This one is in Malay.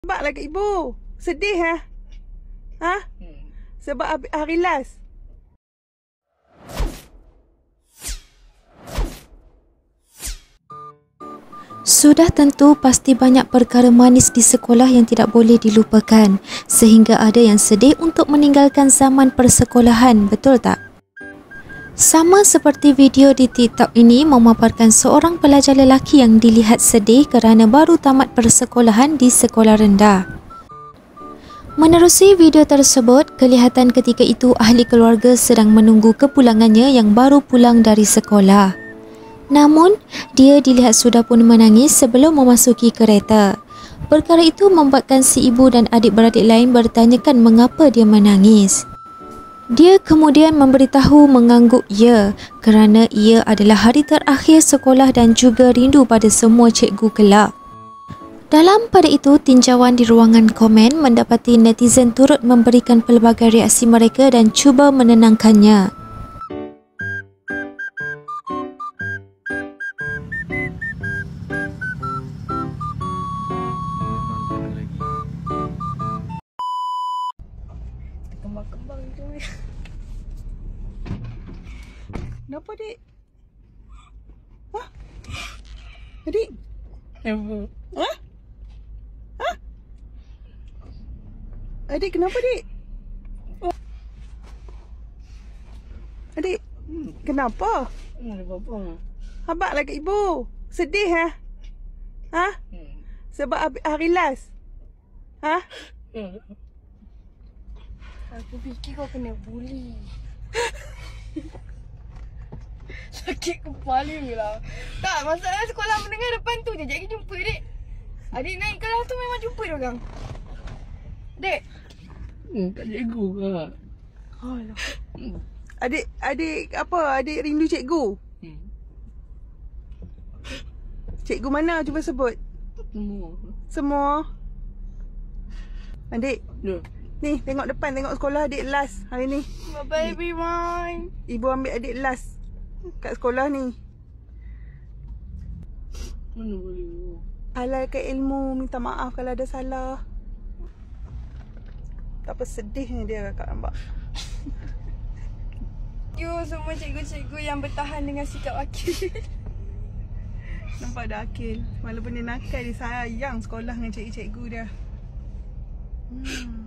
Nampak lah kat ibu. Sedih ha? Ha? Sebab hari last. Sudah tentu pasti banyak perkara manis di sekolah yang tidak boleh dilupakan, sehingga ada yang sedih untuk meninggalkan zaman persekolahan, betul tak? Sama seperti video di TikTok ini memaparkan seorang pelajar lelaki yang dilihat sedih kerana baru tamat persekolahan di sekolah rendah. Menerusi video tersebut, kelihatan ketika itu ahli keluarga sedang menunggu kepulangannya yang baru pulang dari sekolah. Namun, dia dilihat sudah pun menangis sebelum memasuki kereta. Perkara itu membuatkan si ibu dan adik-beradik lain bertanyakan mengapa dia menangis. Dia kemudian memberitahu mengangguk ya kerana ia adalah hari terakhir sekolah dan juga rindu pada semua cikgu kelak. Dalam pada itu, tinjauan di ruangan komen mendapati netizen turut memberikan pelbagai reaksi mereka dan cuba menenangkannya. Kembang-kembang tu. Kenapa, Dik? Hah? Adik? Apa? Hah? Hah? Adik kenapa, Dik? Adik, kenapa? Ada apa-apa? Habaq lah kat ibu. Sedih ha? Ha? Sebab hari last. Ha? Aku fikir kau kena bully. Sakit kepala lah. Tak, masalah sekolah menengah depan tu je. Jadi jumpa, Dek. Adik naik kelas tu memang jumpa dia orang. Dek. Tak cikgu kak. Alah. Adik apa? Adik rindu cikgu? Cikgu mana? Cuba sebut. Semua. Adik. Ya. Ni, tengok depan, tengok sekolah adik last hari ni. My baby mine. Ibu ambil adik last kat sekolah ni. Mana boleh? Halalkan ilmu, minta maaf kalau ada salah. Tak apa, sedihnya dia kakak nampak. You semua cikgu-cikgu yang bertahan dengan sikap Akil. Nampak dah Akil. Walaupun dia nakal, dia sayang sekolah dengan cikgu-cikgu dia.